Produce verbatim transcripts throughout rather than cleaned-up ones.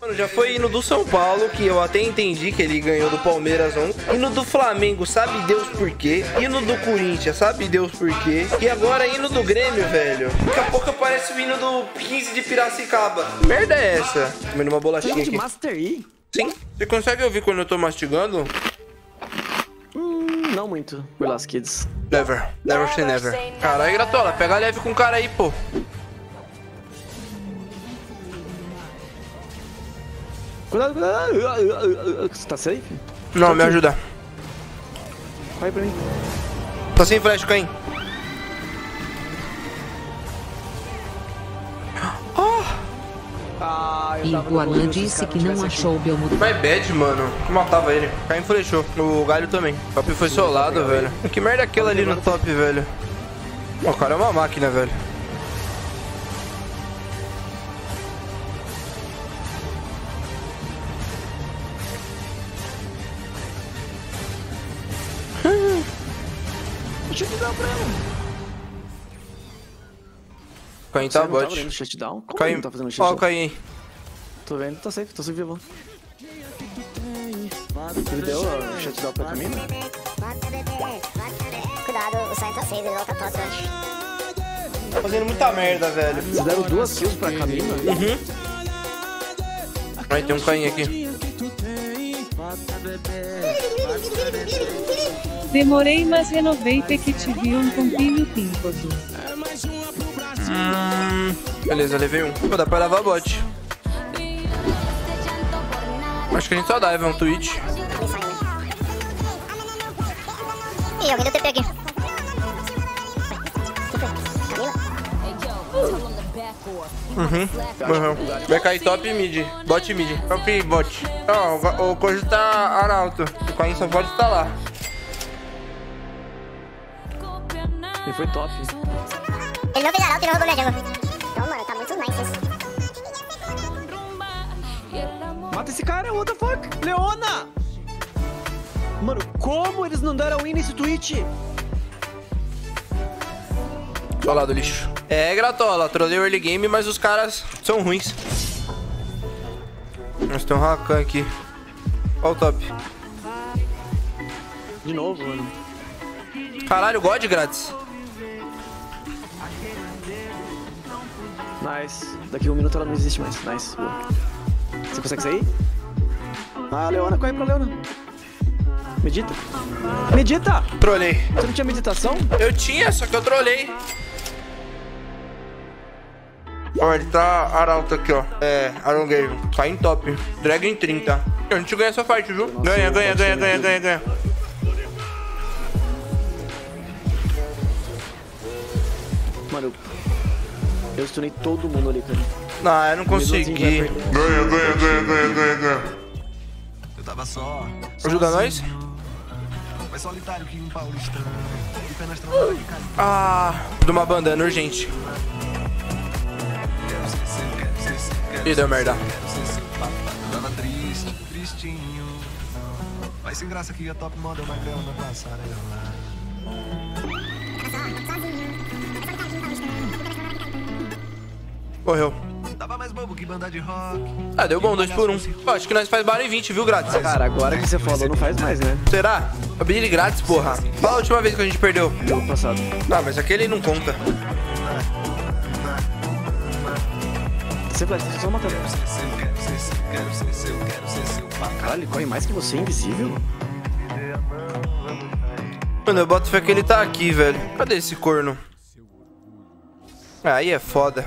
Mano, já foi hino do São Paulo, que eu até entendi que ele ganhou do Palmeiras ontem. Hino do Flamengo, sabe Deus por quê? Hino do Corinthians, sabe Deus por quê? E agora hino do Grêmio, velho. Daqui a pouco aparece o hino do quinze de Piracicaba. Que merda é essa? Comendo uma bolachinha aqui. Master E? Sim. Você consegue ouvir quando eu tô mastigando? Hum, não muito. Relax, kids. Never. Never say never. Caralho, Gratola, pega leve com o cara aí, pô. Cuidado, cuidado. Você tá safe? Não, Tô me aqui. ajuda. Vai pra mim. Tá sem flash, Caim. Ah, eu tava Igualan disse que não achou o Belmont. My bad, mano. Eu matava ele. Caim flechou. O Galho também. O top foi solado, velho. Que merda é aquela ali no top, velho? O cara é uma máquina, velho. Deixa eu te dar pra ela. Caim tá Você não tava bot. dando shutdown? Como Caim. ele não tá fazendo Ó, shutdown? o Caim aí. Tô vendo, tá safe, tô safe vivo. Ele deu o shutdown pra mim? Cuidado, o Sainz tá safe, ele volta pra trás. Tá fazendo muita merda, velho. Vocês deram duas kills pra Camila? Uhum. Aí tem um Caim aqui. Demorei, mas renovei Pequitive um compinho tímpodo. Hum, beleza, levei um. Pô, dá pra lavar bot. Acho que a gente só dá, é um Twitch. Ih, alguém deu T P aqui. Uhum, morreu. Vai cair top e mid. Bot e mid. Top e bot. Ó, o, o Cojo tá arauto. O Caim só pode estar lá. Ele foi top. Ele não fez arauto e não roubou minha jungle. Então, mano, tá muito nice isso. Mata esse cara, what the fuck? Leona! Mano, como eles não deram win nesse Twitch? Só lá do lixo. É, Gratola, trolei o early game, mas os caras são ruins. Nós tem um Rakan aqui. Ó o top. De novo, mano. Caralho, God grátis. Nice. Daqui a um minuto ela não existe mais. Nice. Boa. Você consegue sair? Ah, Leona, corre pra Leona. Medita. Medita! Trolei. Você não tinha meditação? Eu tinha, só que eu trolei. Ó, ele tá arauto aqui, ó. É, Arongueiro. Tá em top. Drag em trinta. A gente ganha essa fight, viu? Nossa, Ganha, eu ganha, posso ganha, ir ganha, aqui. ganha, ganha. Mano, eu... Eu stunei todo mundo ali, cara. Não, eu não consegui. Ganha, Ganha, ganha, ganha, ganha, ganha, ganha. Eu tava só. Ajuda nós? Mais solitário que um paulistano. E pé na estrada de cara. Ah, de uma bandana urgente. Ih, deu merda. Tava triste, tristinho. Mas sem graça que a top model magrela na passarela. Morreu. Tava mais bobo que banda de rock. Ah, deu bom, dois por um. Pô, acho que nós faz barra em vinte, viu, grátis? Cara, agora que você falou, não faz mais, né? Será? Eu pedi ele grátis, porra. Fala a última vez que a gente perdeu. Jogo passado. Ah, mas aquele não conta. Você vai, você só matando. Quero ser seu, quero ser seu, quero ser seu. Caralho, ele corre mais que você, invisível? Mano, eu boto fé que ele tá aqui, velho. Cadê esse corno? Aí é foda.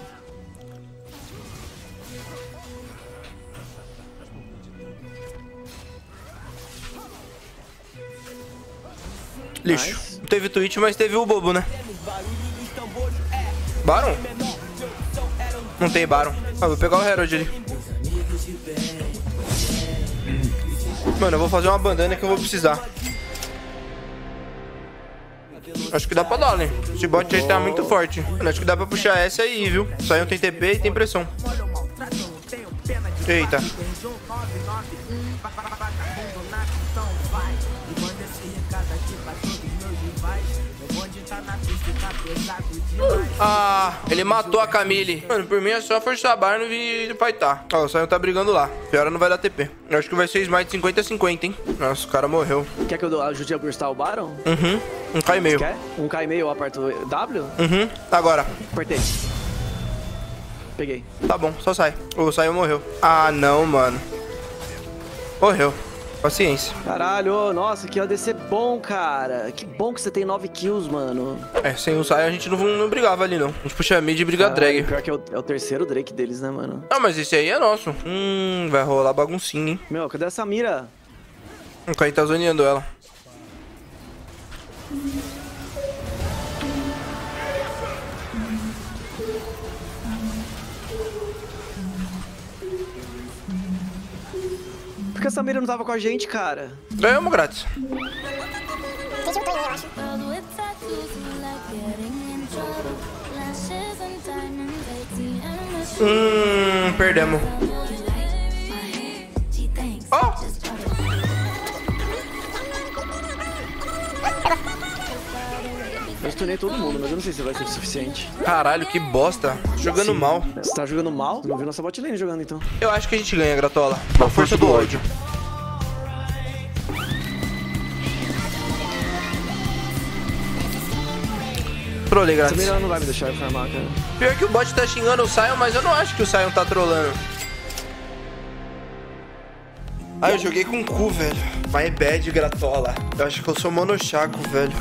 Lixo. Nice. Não teve Twitch, mas teve o bobo, né? Baron? Não tem Baron. Ah, vou pegar o Herald ali. Mano, eu vou fazer uma bandana que eu vou precisar. Acho que dá pra dar, né? Esse bot aí tá muito forte. Mano, acho que dá pra puxar essa aí, viu? Só aí não tem T P e tem pressão. Eita. Ah, ele matou a Camille. Mano, por mim é só forçar a barra e fightar. Ó, o Sion tá brigando lá. Piora não vai dar T P. Eu acho que vai ser smite cinquenta a cinquenta, hein? Nossa, o cara morreu. Quer que eu ajude a burstar o Baron? Uhum. Um K e meio. Quer? Um K e meio, eu aperto o W? Uhum. Agora. Apertei. Peguei. Tá bom, só sai. O Sion morreu. Ah, não, mano. Morreu. Paciência. Caralho, nossa, que A D C bom, cara. Que bom que você tem nove kills, mano. É, sem o Sion a gente não, não brigava ali, não. A gente puxa mid e briga drag. Pior que é o, é o terceiro Drake deles, né, mano? Ah, mas esse aí é nosso. Hum, vai rolar baguncinha, hein? Meu, cadê essa mira? O Caim tá zoneando ela. Por que essa mira não tava com a gente, cara? Ganhamos grátis. Você chutou em mim, eu acho. Hum, perdemos. Ó! Oh! Eu stunei todo mundo, mas eu não sei se vai ser o suficiente. Caralho, que bosta. Jogando Sim. mal. Você tá jogando mal? Não viu nossa bot lane jogando, então. Eu acho que a gente ganha, Gratola. Com a força do ódio. Trolei, Essa grátis. mira não vai me deixar eu farmar, cara. Pior que o bot tá xingando o Sion, mas eu não acho que o Sion tá trolando. Ah, eu joguei com o cu, velho. My bad, Gratola. Eu acho que eu sou monochaco, velho.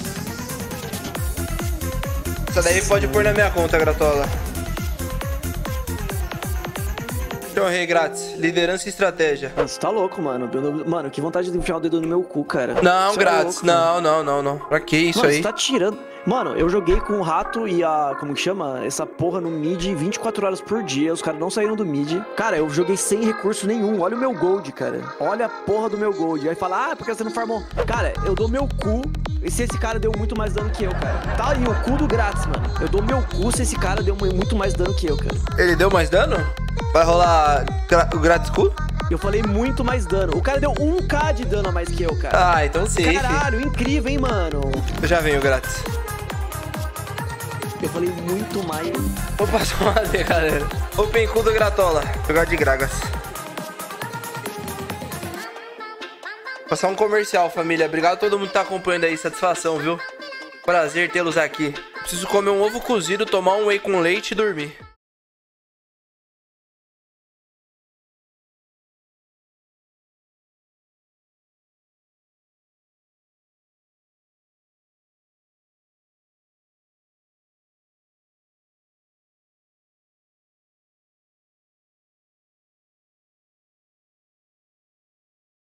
Essa daí pode pôr na minha conta, Gratola. Então, rei grátis. Liderança e estratégia. Mano, você tá louco, mano. Mano, que vontade de enfiar o dedo no meu cu, cara. Não, Você grátis. é louco, não, não, não, não. Pra que isso mano, aí? Você tá tirando. Mano, eu joguei com o rato e a. Como que chama? Essa porra no mid vinte e quatro horas por dia. Os caras não saíram do mid. Cara, eu joguei sem recurso nenhum. Olha o meu gold, cara. Olha a porra do meu gold. Aí fala, ah, porque você não farmou. Cara, eu dou meu cu. E se esse cara deu muito mais dano que eu, cara? Tá aí, o cu do grátis, mano. Eu dou meu cu se esse cara deu muito mais dano que eu, cara. Ele deu mais dano? Vai rolar o grátis cu? Eu falei muito mais dano. O cara deu um K de dano a mais que eu, cara. Ah, então safe. Caralho, incrível, hein, mano. Eu já venho grátis. Eu falei muito mais. Vou passar uma D, galera. Open cu do Gratola. Jogar de Gragas. Passar um comercial, família. Obrigado a todo mundo que tá acompanhando aí. Satisfação, viu? Prazer tê-los aqui. Preciso comer um ovo cozido, tomar um whey com leite e dormir.